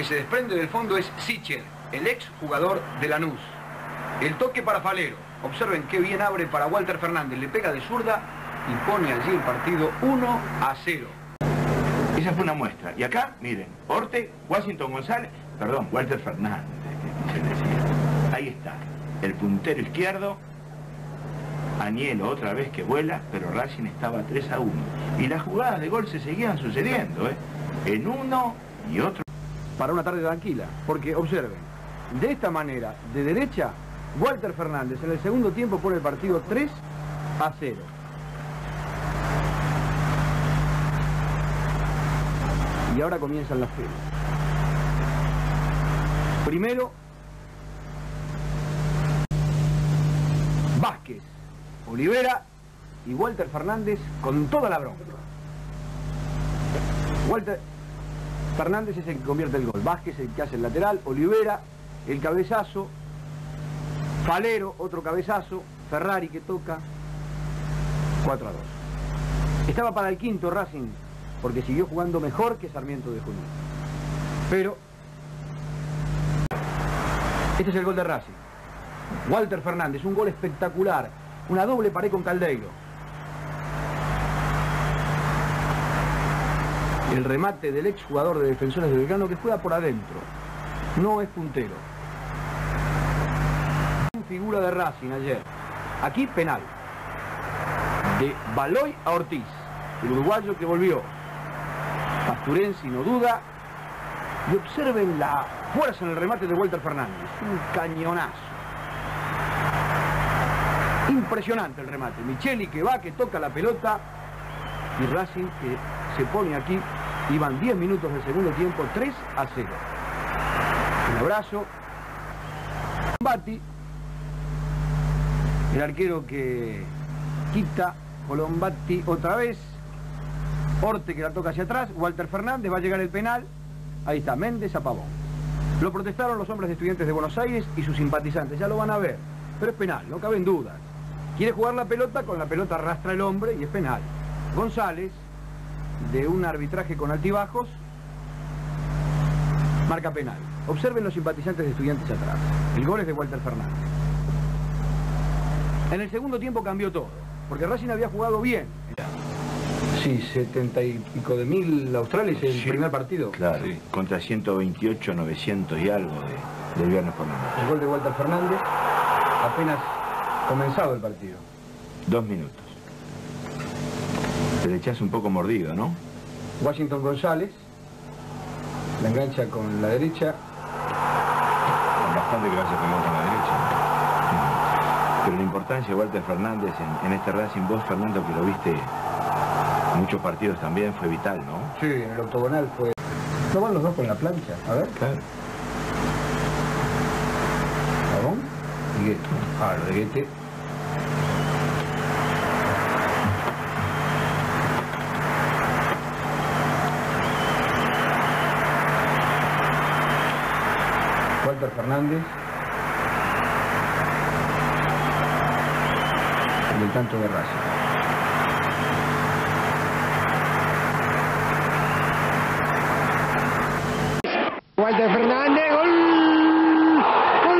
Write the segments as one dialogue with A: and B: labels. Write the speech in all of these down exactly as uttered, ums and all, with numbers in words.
A: se desprende del fondo es Sichel, el ex jugador de Lanús. El toque para Falero. Observen qué bien abre para Walter Fernández. Le pega de zurda y pone allí el partido uno a cero.
B: Esa fue una muestra. Y acá, miren, Orte, Washington González, perdón, Walter Fernández, que se decía. Ahí está, el puntero izquierdo, Anielo otra vez que vuela, pero Racing estaba tres a uno. Y las jugadas de gol se seguían sucediendo, ¿eh? En uno y otro.
A: Para una tarde tranquila, porque observen, de esta manera, de derecha, Walter Fernández en el segundo tiempo pone el partido tres a cero. Y ahora comienzan las ferias. Primero, Vázquez, Olivera y Walter Fernández con toda la bronca. Walter Fernández es el que convierte el gol, Vázquez el que hace el lateral, Olivera el cabezazo, Falero otro cabezazo, Ferrari que toca, cuatro a dos. Estaba para el quinto Racing, porque siguió jugando mejor que Sarmiento de Junín. Pero este es el gol de Racing. Walter Fernández, un gol espectacular, una doble pared con Caldeiro. El remate del ex jugador de Defensores de Belgrano que juega por adentro, no es puntero. Figura de Racing ayer. Aquí penal. De Baloy a Ortiz, el uruguayo que volvió. Pasturensi no duda. Y observen la fuerza en el remate de Walter Fernández. Un cañonazo. Impresionante el remate. Micheli que va, que toca la pelota. Y Racing que se pone aquí. Iban diez minutos del segundo tiempo, tres a cero. Un abrazo. Colombati, el arquero que quita. Colombati otra vez. Orte que la toca hacia atrás. Walter Fernández, va a llegar el penal. Ahí está, Méndez a Pavón. Lo protestaron los hombres de Estudiantes de Buenos Aires y sus simpatizantes, ya lo van a ver. Pero es penal, no caben dudas. Quiere jugar la pelota, con la pelota arrastra el hombre y es penal. González, de un arbitraje con altibajos, marca penal. Observen los simpatizantes de Estudiantes atrás. El gol es de Walter Fernández. En el segundo tiempo cambió todo, porque Racing había jugado bien. Sí, setenta y pico de mil australes en el sí, primer partido.
B: Claro, sí. Contra ciento veintiocho, novecientos y algo de, del viernes por la noche.
A: El gol de Walter Fernández, apenas comenzado el partido.
B: Dos minutos. Te le echás un poco mordido, ¿no?
A: Washington González, la engancha con la derecha.
B: Bastante que vaya con la derecha. Pero la importancia de Walter Fernández en, en este Racing, vos, Fernando, que lo viste en muchos partidos también, fue vital, ¿no?
A: Sí, en el octogonal fue... ¿No van los dos con la plancha? A ver.
B: Claro.
A: Pavón y Gueto. Ah, lo de Guete. Walter Fernández. En el tanto de Racing.
C: Walter Fernández, gol, gol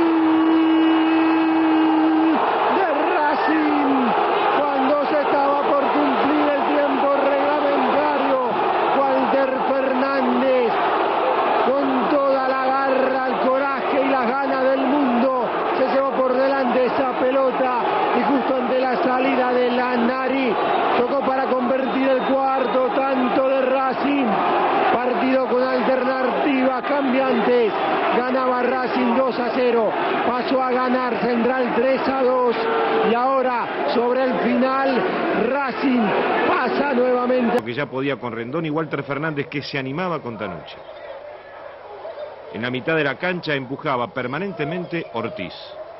C: de Racing, cuando se estaba por cumplir el tiempo reglamentario. Walter Fernández, con toda la garra, el coraje y las ganas del mundo, se llevó por delante esa pelota y justo ante la salida de Landari, tocó para convertir el cuarto tanto de Racing. Partido con alternativas cambiantes. Ganaba Racing dos a cero. Pasó a ganar Central tres a dos. Y ahora, sobre el final, Racing pasa nuevamente.
D: Que ya podía con Rendón y Walter Fernández, que se animaba con Tanucci. En la mitad de la cancha empujaba permanentemente Ortiz.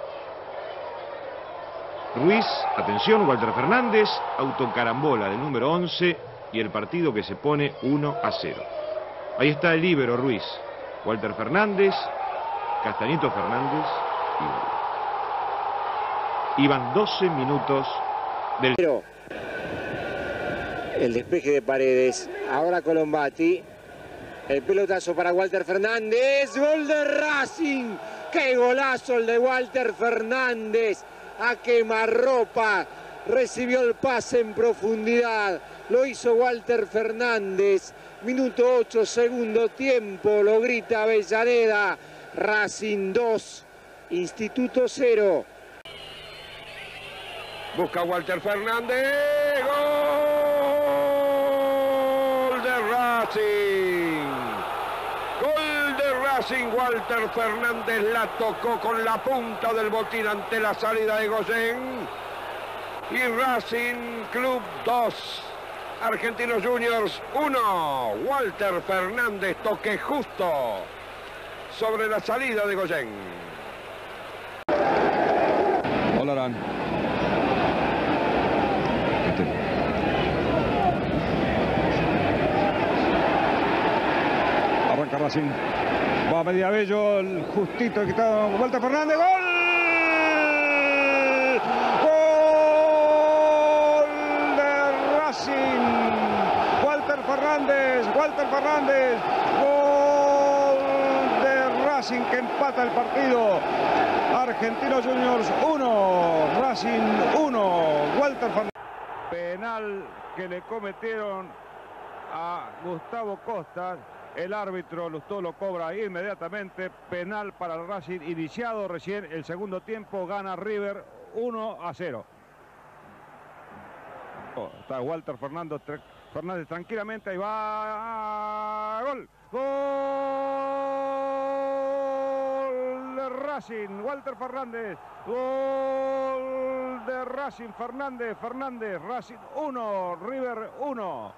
D: Ruiz, atención, Walter Fernández, autocarambola de número once y el partido que se pone uno a cero. Ahí está el líbero Ruiz, Walter Fernández, Castañito Fernández y gol. Iban doce minutos del...
E: El despeje de Paredes, ahora Colombati,
C: El pelotazo para Walter Fernández. Gol de Racing. ¡Qué golazo el de Walter Fernández! A quemarropa. Recibió el pase en profundidad. Lo hizo Walter Fernández. Minuto ocho, segundo tiempo. Lo grita Avellaneda. Racing dos, Instituto cero.
E: Busca Walter Fernández. Gol de Racing. Gol de Racing. Walter Fernández la tocó con la punta del botín ante la salida de Goyen. Y Racing Club dos, Argentinos Juniors uno. Walter Fernández, toque justo sobre la salida de Goyen.
F: Olarán. Arranca Racing. Va a Mediabello, el justito que está Walter Fernández. ¡Gol! Walter Fernández, Walter Fernández, gol de Racing que empata el partido. Argentinos Juniors uno, Racing uno, Walter Fernández. Penal que le cometieron a Gustavo Costas. El árbitro Lustó lo cobra inmediatamente. Penal para el Racing iniciado recién el segundo tiempo. Gana River uno a cero. Está Walter Fernández, Fernández tranquilamente, ahí va, gol, gol de Racing, Walter Fernández, gol de Racing, Fernández, Fernández, Racing uno, River uno.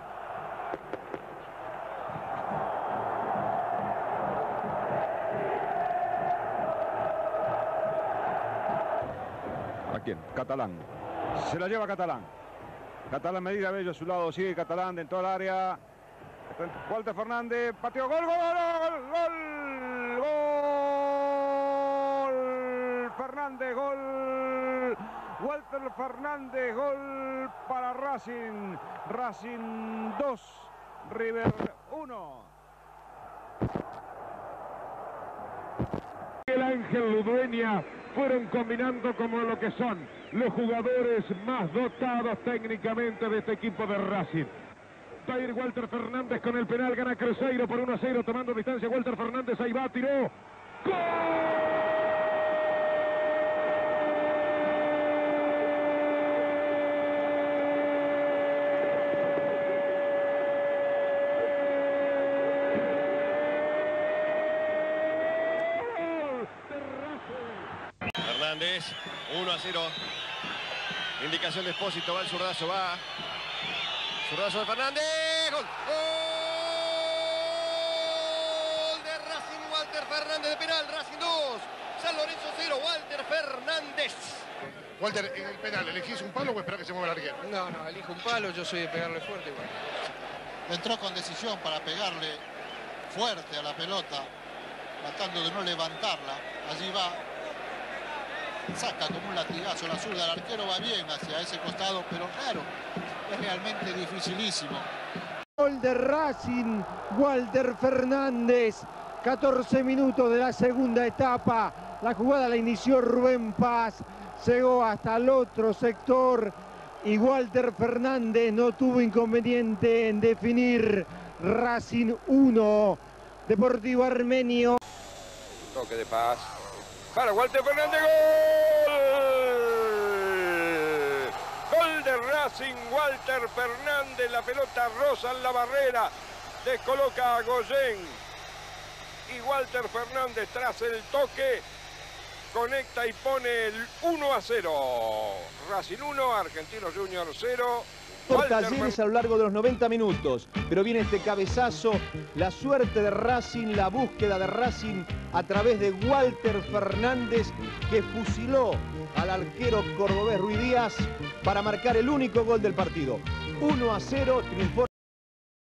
F: ¿A quién? Catalán, se la lleva Catalán. Catalán Mediabello a su lado, sigue Catalán dentro del área. Walter Fernández, pateó, gol, gol, gol, gol, gol, Fernández, gol, Walter Fernández, gol para Racing, Racing dos, River uno.
E: El Ángel Ludueña fueron combinando como lo que son los jugadores más dotados técnicamente de este equipo de Racing. Va a ir Walter Fernández con el penal, gana Cruzeiro por uno a cero, tomando distancia Walter Fernández, ahí va, tiró. ¡Gol!
G: uno a cero. Indicación de Espósito, va el zurdazo, va. Zurdazo de Fernández. Gol. Gol de Racing, Walter Fernández de penal. Racing dos, San Lorenzo cero, Walter Fernández.
H: Walter, en el penal, ¿elegís un palo o esperás que se mueva el arquero?
I: No, no, elijo un palo, yo soy de pegarle fuerte. Bueno.
J: Entró con decisión para pegarle fuerte a la pelota, tratando de no levantarla. Allí va. Saca como un latigazo la zurda, el arquero va bien hacia ese costado, pero claro, es realmente dificilísimo.
C: Gol de Racing, Walter Fernández, catorce minutos de la segunda etapa. La jugada la inició Rubén Paz, llegó hasta el otro sector y Walter Fernández no tuvo inconveniente en definir. Racing uno, Deportivo Armenio.
E: Toque de Paz para Walter Fernández, gol. Gol de Racing, Walter Fernández, la pelota roza en la barrera, descoloca a Goyen. Y Walter Fernández tras el toque conecta y pone el uno a cero. Racing uno, Argentinos Juniors cero.
K: Por Talleres a lo largo de los noventa minutos, pero viene este cabezazo, la suerte de Racing, la búsqueda de Racing a través de Walter Fernández, que fusiló al arquero cordobés Ruiz Díaz para marcar el único gol del partido. uno a cero, triunfó.